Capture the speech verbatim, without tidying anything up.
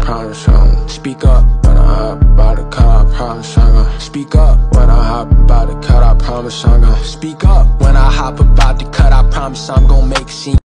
promise I'm gonna speak up when I hop about the cut. I promise I'm gonna speak up when I hop about the cut. I promise I'm gonna speak up when I hop about the cut. I promise I'm gonna make a scene.